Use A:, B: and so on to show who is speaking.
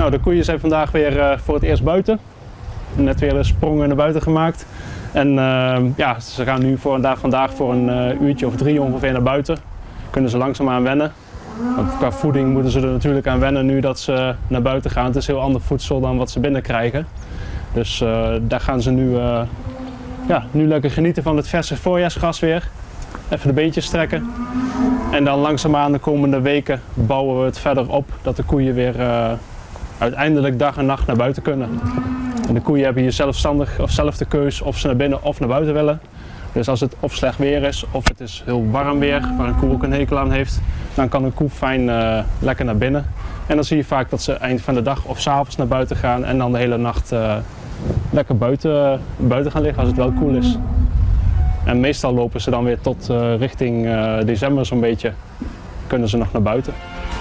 A: Nou, de koeien zijn vandaag weer voor het eerst buiten. Net weer een sprong naar buiten gemaakt. En ja, ze gaan nu vandaag voor een uurtje of 3 ongeveer naar buiten. Kunnen ze langzaamaan wennen. Want qua voeding moeten ze er natuurlijk aan wennen nu dat ze naar buiten gaan. Het is heel ander voedsel dan wat ze binnen krijgen. Dus daar gaan ze nu lekker genieten van het verse voorjaarsgras weer. Even de beentjes strekken. En dan langzaamaan de komende weken bouwen we het verder op dat de koeien weer uiteindelijk dag en nacht naar buiten kunnen. En de koeien hebben hier zelf de keus of ze naar binnen of naar buiten willen. Dus als het of slecht weer is of het is heel warm weer, waar een koe ook een hekel aan heeft, dan kan een koe fijn lekker naar binnen. En dan zie je vaak dat ze eind van de dag of 's avonds naar buiten gaan en dan de hele nacht lekker buiten gaan liggen als het wel koel is. En meestal lopen ze dan weer tot richting december zo'n beetje, kunnen ze nog naar buiten.